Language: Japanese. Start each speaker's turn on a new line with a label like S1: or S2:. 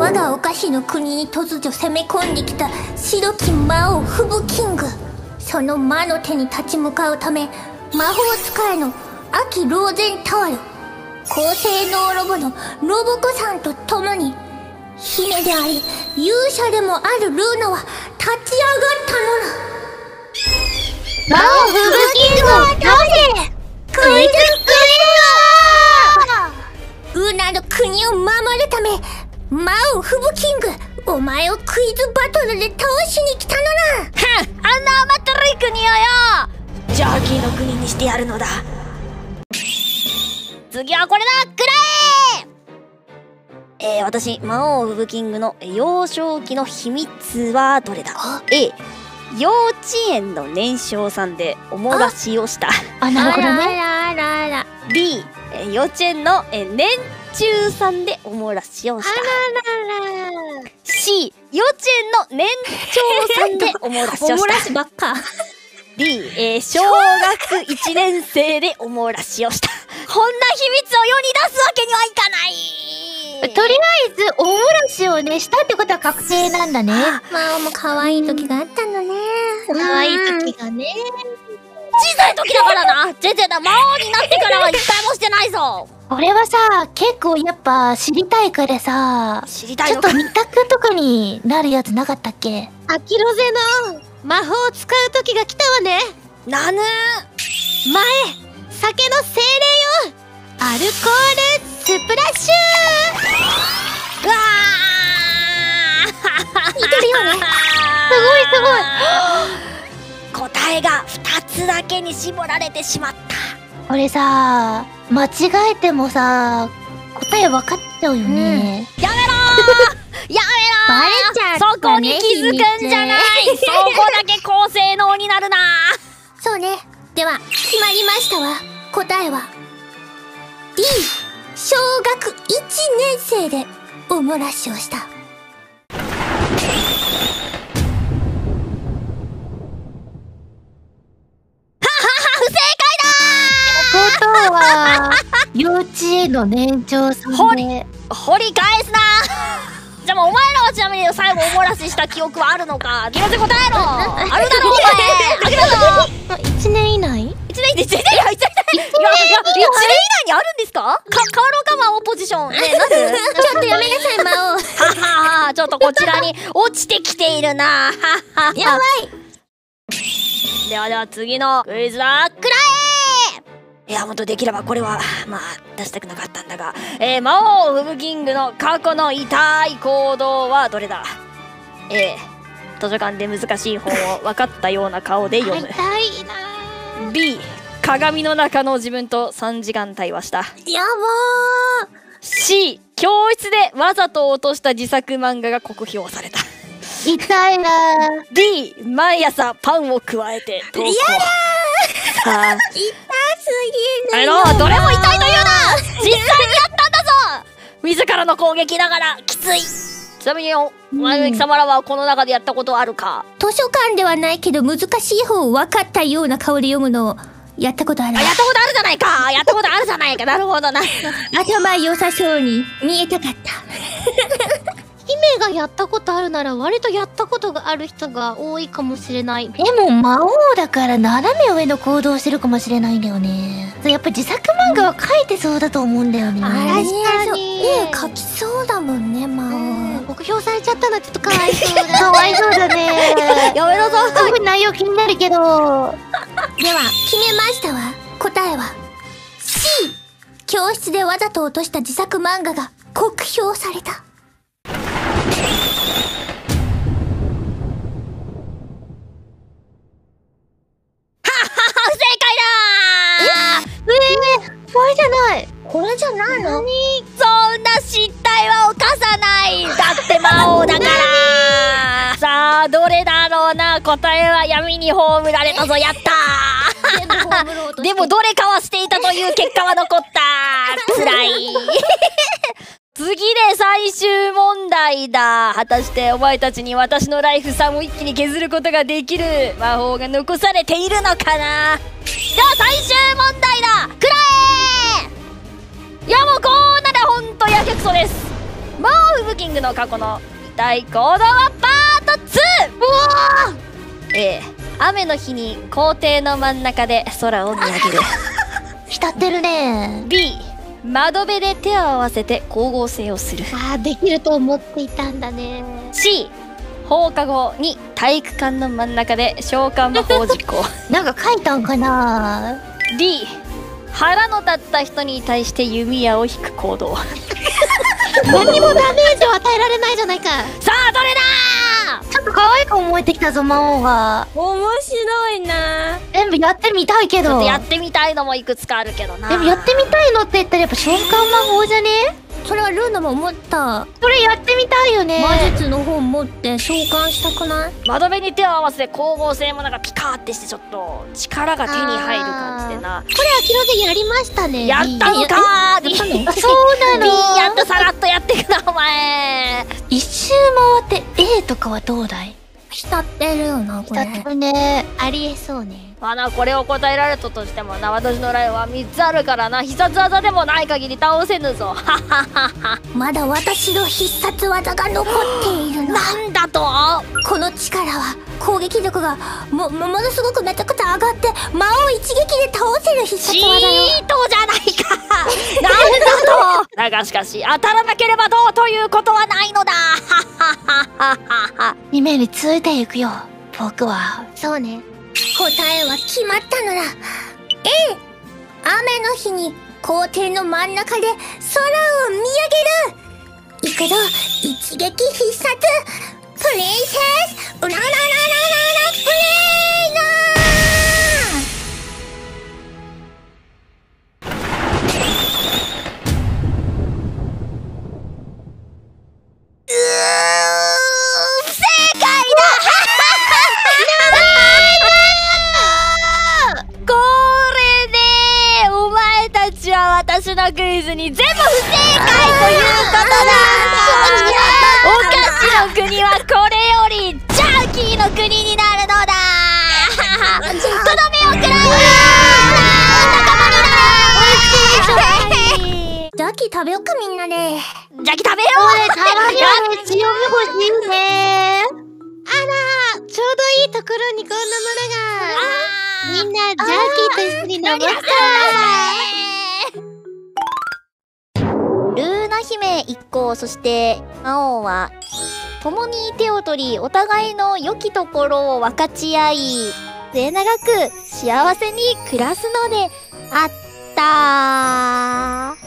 S1: 我がお菓子の国に突如攻め込んできた白き魔王フブキング。その魔の手に立ち向かうため、魔法使いのアキ・ローゼンタワル、高性能ロボのロボコさんと共に、姫であり勇者でもあるルーナは立ち上がったのだ。魔王フブキングを倒せ、クイズクイズルーナの国を守るため、魔王フブキング、お前をクイズバトルで倒しに来たのだ。
S2: あんな甘ったるい国をよ、ジャーキーの国にしてやるのだ。次はこれだ、くらえ。私魔王フブキングの幼少期の秘密はどれだ。A、幼稚園の年少さんでおもらしをした。
S1: なるほどね。
S2: B、幼稚園の年中さんでおもらしをした。C、幼稚園の年長さんでおもらしをした。
S1: おもらしばっか。
S2: D、小学1年生でおもらしをした。こんな秘密を世に出すわけにはいかない。
S3: とりあえずおもらしをねしたってことは確定なんだね。
S1: 魔王も可愛い時があったのね。
S3: 可愛い時がね。
S2: 小さい時だからな。全然だ、魔王になってからは一回もしてないぞ。
S3: 俺はさ、結構やっぱ知りたいからさ、
S2: 知りたいのか。
S3: ちょっと二択とかになるやつなかったっけ？
S4: アキロゼの魔法を使う時が来たわね。
S2: なぬ。
S4: 前、酒の精霊よ、アルコールスプラッシュ。
S2: うわ
S1: 似てるよね。
S3: すごい。
S2: 答えが2つだけに絞られてしまった。
S3: 俺さ、間違えてもさ、答え分かっちゃうよね。
S2: やめろーや
S1: バレ
S2: めろー、
S1: ちゃったね。
S2: そこに気づくんじゃない。そこだけ高性能になるな。
S1: そうね。では決まりましたわ。答えは D、小学1年生でおもらしをした。
S3: ことは幼稚園の年長さんで
S2: 掘り返すな。じゃあもうお前らはちなみに最後おもらしした記憶はあるのか。決めて答えろ。あるだろお前。あげだぞ。
S3: 1年以内？
S2: 1年以内にあるんですか？変わろうか魔王ポジション。ね、なる？
S1: ちょっとやめなさい魔王。
S2: ははは、ちょっとこちらに落ちてきているな。
S1: やばい。
S2: では次のクイズだ。くらえ。いや、もっとできればこれはまあ出したくなかったんだが、魔王フブキングの過去の痛い行動はどれだ。 A、図書館で難しい本を分かったような顔で読む。
S4: 痛いな。
S2: B、鏡の中の自分と3時間対話した。
S1: やばー。
S2: C、教室でわざと落とした自作漫画が酷評された。
S3: 痛いな。
S2: D、毎朝パンを加えて投稿。さあ、
S1: 痛すぎるよ。
S2: どれも痛いというな。実際にやったんだぞ。自らの攻撃ながらきつい。ちなみに前向き様らはこの中でやったことあるか。
S1: 図書館ではないけど難しい本を分かったような顔で読むのをやったことある。
S2: やったことあるじゃないか。やったことあるじゃないか。なるほどな。
S1: 頭良さそうに見えたかった。
S4: 姫がやったことあるなら割とやったことがある人が多いかもしれない。
S3: でも魔王だから斜め上の行動してるかもしれないんだよね。やっぱ自作漫画は描いてそうだと思うんだよね。
S1: 確
S4: かに
S1: 絵描きそうだもんね魔王。
S4: 酷評されちゃったのはちょっとかわいそうだ。
S3: かわいそうだね。
S2: やめろぞ。
S3: すごい内容気になるけど。
S1: では決めましたわ。答えは C、 教室でわざと落とした自作漫画が酷評された。
S3: これじゃない。
S1: これじゃないの？
S2: そんな失態は犯さない。だって魔王だから。さあどれだろうな。答えは闇に葬られたぞ。やったー。でもどれかはしていたという結果は残った。つらい。次で最終問題だ。果たしてお前たちに私のライフ3を一気に削ることができる魔法が残されているのかな。では最終問題だ。くらえ。いやもうこうならほんとやけくそです。 魔王フブキングの過去の痛い行動はパート 2。 雨の日に校庭の真ん中で空を見上げる。
S3: 浸ってるね。
S2: B 窓辺で手を合わせて光合成をする。
S4: あー、できると思っていたんだね。
S2: C 放課後に体育館の真ん中で召喚魔法実行。
S3: なんか書いたんかな。
S2: D 腹の立った人に対して弓矢を引く行動。
S4: 何もダメージを与えられないじゃないか。
S2: さあどれだ
S3: ちょっと可愛く思えてきたぞ、魔王が。
S1: 面白いな。
S3: 全部やってみたいけど。
S2: ちょっとやってみたいのもいくつかあるけどな。
S3: でもやってみたいのって言ったらやっぱ召喚魔法じゃね？
S1: それはルーナも思った。
S3: それやってみたいよね。
S1: 魔術の本持って召喚したくない？
S2: 窓辺に手を合わせて光合成もなんかピカーってしてちょっと力が手に入る感じでな。
S4: これアキロゼやりましたね。
S2: やったのかー。
S3: そうなの。
S2: B やっとさらっとやってくなお前。
S3: 一周回って A とかはどうだい？
S1: 浸ってるよなこれ。
S3: だってね。
S4: ありえそうね。
S2: まあな、これを答えられたとしてもな、私のラインは3つあるからな、必殺技でもない限り倒せぬぞ。はははは。
S1: まだ私の必殺技が残っているの。
S2: なんだと？
S1: この力は攻撃力がものすごくめちゃくちゃ上がって魔王一撃で倒せる必殺
S2: チ
S1: 技よ。
S2: ートじゃないか。なんだと。だがしかし当たらなければどうということはないのだ。ははははは。
S3: 夢についていくよ、僕は。
S4: そうね。
S1: 答えは決まったのだ。 A 雨の日に校庭の真ん中で空を見上げる。いくぞ、一撃必殺プリンセスウララララララプレイナー。不正解だ。
S2: これでお前たちは私のクイズに全部不正解ということだ。お菓子の国はこれよりジャーキーの国になるのだ。とどめを食らう。
S1: ジャーキー食べよっかみんなで。
S2: ジャーキー食べよう。
S3: たまにはね、強み欲しいね。
S4: ちょうどいいところにこんなものが。みんなジャーキーと一緒に登った
S2: ルーナ姫一行、そして魔王は共に手を取りお互いの良きところを分かち合い末永く幸せに暮らすのであった。